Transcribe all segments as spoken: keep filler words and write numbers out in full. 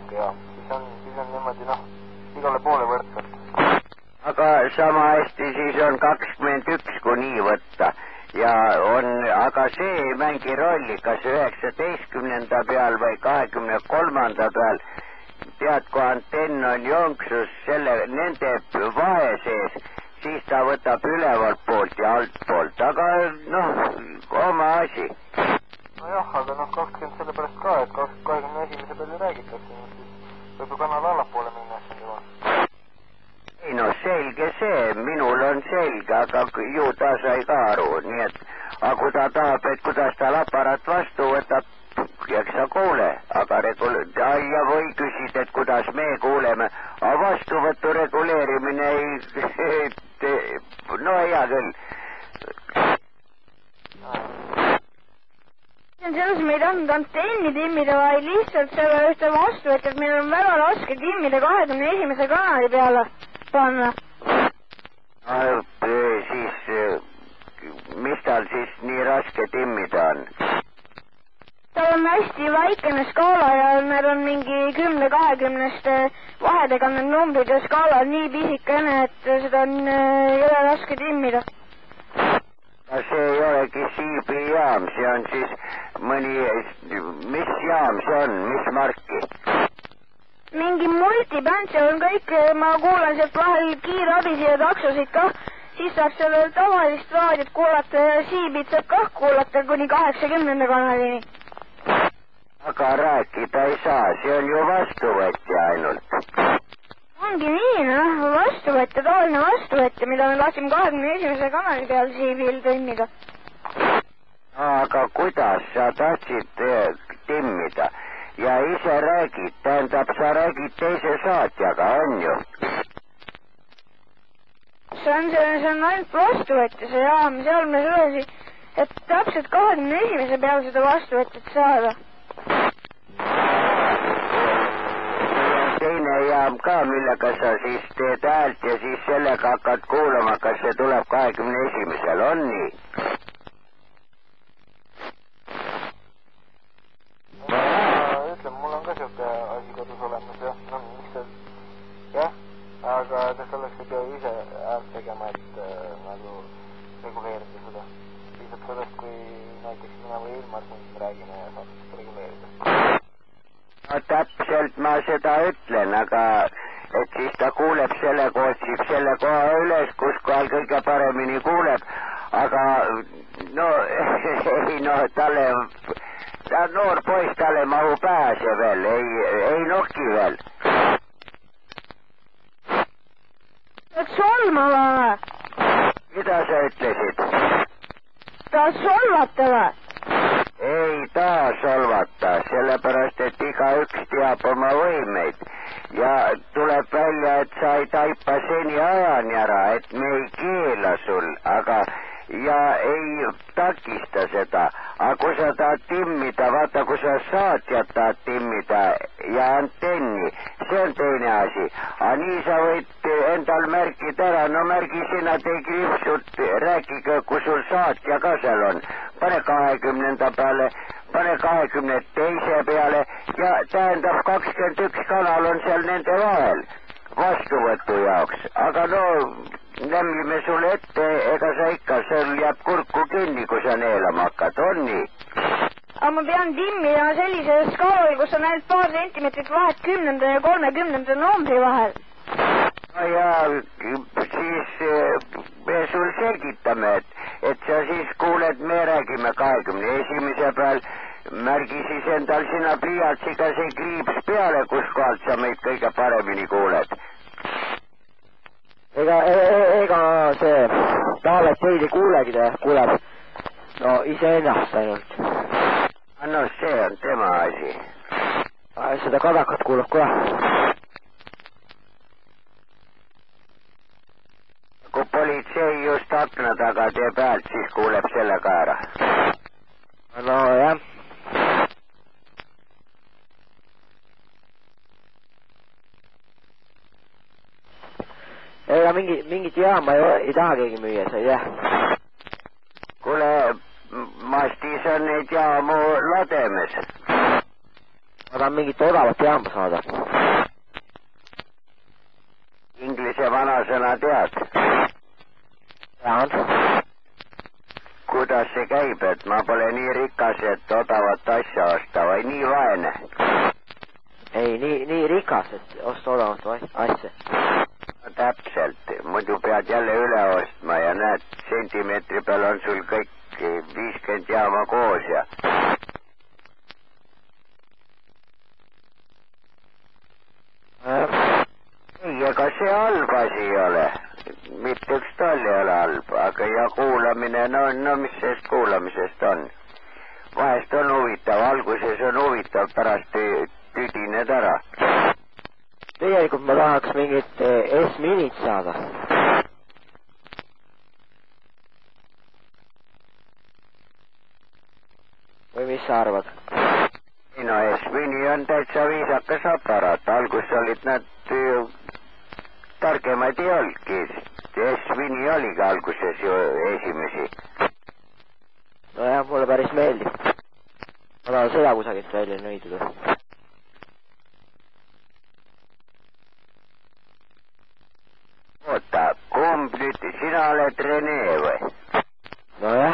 natuke ja siis on, siis on niimoodi noh, igale poole võrdselt. Aga sama hästi siis on kakskümmend üks, kui nii võtta. Ja on, aga see ei mängi rolli, kas üheksateistkümnenda peal või kahekümne kolmanda peal. Tead, kui antenn on jonksus selle, nende vahe sees, siis ta võtab ülevalt poolt ja alt poolt. Aga noh, oma asi. Nojah, aga noh, kakskümmend selle pärast ka, et kahekümne esimese peal ju räägitakse, siis võib ju kanal allapoole minna siin juba. Ei no selge see, minul on selge, aga ju ta sai ka aru, nii et aga kui ta tahab, et kuidas tal aparaat vastu võtab, eks sa kuule, aga regule- ja või küsid, et kuidas me kuuleme, aga vastuvõtu reguleerimine ei, no hea küll. Selles me ei tahtnud antenni timmida, vaid lihtsalt selle ühte vastuvõtjat, meil on väga raske timmida kahekümne esimese kanali peale panna. Siis, mis tal siis nii raske timmida on? Tal on hästi väikene skaala ja meil on mingi kümne-kahekümneste vahedega need numbrid ja skaala on nii pisikene, et seda on jõle raske timmida. See ei olegi Siibi jaam, see on siis mõni, mis jaam see on, mis marki? Mingi multibänd, seal on kõik, ma kuulan sealt vahel kiirabisi ja taksosid kah, siis saab selle tavalist raadiot kuulata ja Siibit saab kah kuulata kuni kaheksakümnenda kanalini. Aga rääkida ei saa, see on ju vastuvõtja ainult. Ongi nii, noh, vastuvõtja, tavaline vastuvõtja, mida me tahtsime kahekümne esimese kanali peal Siibil timmida. Aga kuidas sa tahtsid timmida ja ise räägid, tähendab, sa räägid teise saatjaga, on ju? See on, see on ainult vastuvõtja, see jaam, seal me sulesid, et täpselt kahekümne esimese peal seda vastuvõtjat saada. Teine jaam ka, millega sa siis teed häält ja siis sellega hakkad kuulama, kas see tuleb kahekümne esimesel, on nii? Ütleme, mul on ka siuke asi kodus olemas, jah, no miks see, jah, aga selleks ei pea ise häält tegema, et nagu reguleerida seda. Piisab sellest, kui näiteks mina või Ilmar siin räägime ja saab seda reguleerida. No täpselt ma seda ütlen, aga et siis ta kuuleb selle, otsib selle koha üles, kus kohal kõige paremini kuuleb, aga no ei no talle, ta noor poiss, talle mahu pääse veel, ei, ei noki veel. Ta solmava või? Mida sa ütlesid? Ta solvata või? Ei taha solvata, sellepärast, et igaüks teab oma võimeid ja tuleb välja, et sa ei taipa seni ajani ära, et me ei keela sul, aga ja ei takista seda, aga kui sa tahad timmida, vaata, kui sa saatjat tahad timmida ja antenni, see on teine asi, aga nii sa võid endal märgida ära, no märgi sina, tee kriipsut, rääkige, kui sul saatja ka seal on, pane kahekümnenda peale, pane kahekümne teise peale ja tähendab kakskümmend üks kanal on seal nende vahel vastuvõtu jaoks, aga no lämmime sulle ette, ega sa ikka, sul jääb kurku kinni, kui sa neelama hakkad, on nii? Aga ma pean timmida sellise skaalal, kus on ainult paar sentimeetrit vahet kümnenda ja kolmekümnenda numbri vahel. No ja siis me sul selgitame, et, et sa siis kuuled, me räägime kahekümne esimese peal, märgi siis endal sina pliiatsiga see kriips peale, kus kohalt sa meid kõige paremini kuuled. Ega, ega see Taavet teid ei kuulegi, ta kuuleb no ise ennast ainult. No see on tema asi. Seda kadakat kuuleb ka. Kui politsei just akna taga teeb häält, siis kuuleb selle ka ära. No jah. Ega mingi, mingit jaama ei, ei taha keegi müüa, sa ei tea. Kuule, Mastis on neid jaamu lademes. ma tahan mingit odavat jaama saada. Inglise vanasõna tead? Tean. Kuidas see käib, et ma pole nii rikas, et odavat asja osta või nii vaene? Ei, nii, nii rikas, et osta odavat asja. No, täpselt, muidu pead jälle üle ostma ja näed, sentimeetri peal on sul kõik viiskümmend jaama koos ja... ei, ega see halb asi ei ole. Mitte üks tal ei ole halb, aga ja kuulamine, no, no mis sellest kuulamisest on? Vahest on huvitav, alguses on huvitav, pärast tüdined ära. Tegelikult ma tahaks mingit S-minit saada. Või mis sa arvad? No S-mini on täitsa viisakas aparaat, algus olid nad ju targemad ei olnudki. S-mini oligi alguses ju esimesi. No jah, mulle päris meeldib. Ma tahan seda kusagilt välja nõiduda. Oota, kumb nüüd, sina oled Rene või? No jah.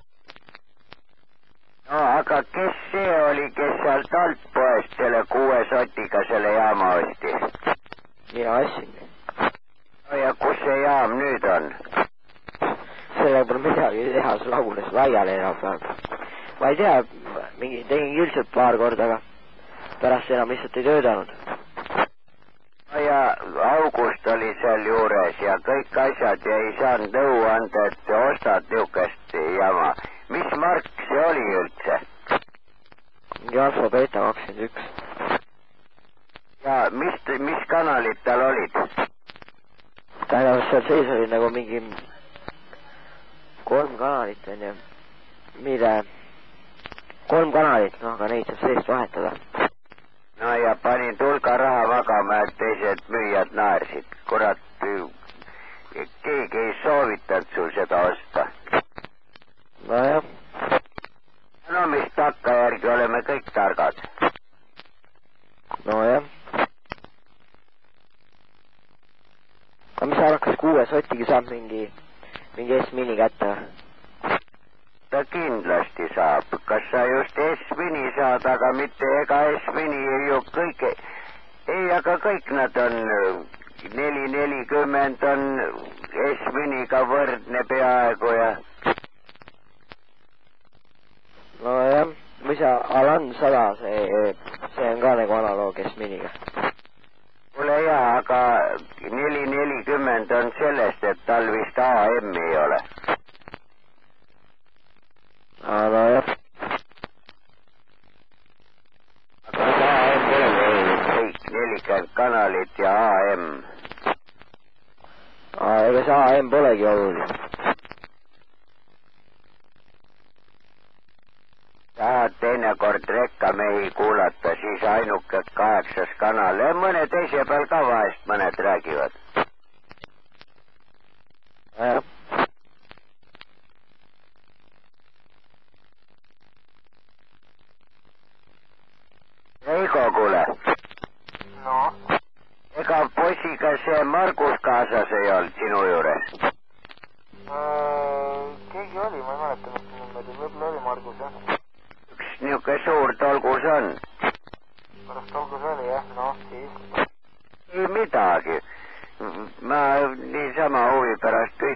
No aga kes see oli, kes sealt alt poest selle kuue sotiga selle jaama ostis? Mina ostsin. No ja kus see jaam nüüd on? Selle pole midagi teha, see lagunes laiali enam-vähem. Ma ei tea, mingi, tegin küll paar korda, aga pärast enam lihtsalt ei töötanud. No ja August oli seal juures ja kõik asjad ja ei saanud nõu anda, et ostad niukest jama. Mis mark see oli üldse? Mingi Alfa Beta kakskümmend üks. Ja mis, mis kanalid tal olid? Tähendab, seal sees oli nagu mingi kolm kanalit, on ju. Mille? Kolm kanalit, no aga neid saab seest vahetada. No ja panin tulga raha magama, et teised müüjad naersid. Kurat, keegi ei soovitanud sul seda osta. No jah. No mis takkajärgi oleme kõik targad. No jah. Aga mis sa arvad, kas kuue sotiga saab mingi, mingi S-mini kätte? Ta kindlasti saab. Kas sa just S-mini saad, aga mitte ega S-mini ju kõik... Ei, aga kõik nad on... neli nelikümmend on S-miniga võrdne peaaegu ja... No jah, või see Alan sada, see, see on ka nagu analoog S-miniga. Kuule jah, aga neli nelikümmend on sellest, et tal vist A M ei ole. Aa, no jah. Aga A M ei ole kõik nelikümmend kanalit ja A M. Aa, ega see A M polegi oluline. Tahad teinekord rekkamehi kuulata, siis ainuke kaheksas kanal. Mõne teise peal ka vahest mõned räägivad. Jah. Heigo, kuule. No? Ega poisiga see Margus kaasas ei olnud sinu juures? Keegi oli, ma ei mäleta, mis niimoodi, võib-olla oli Margus, jah. Niuke suur tolgus on. Pärast tolgus oli, jah, noh, siis. Ei midagi. Ma niisama huvi pärast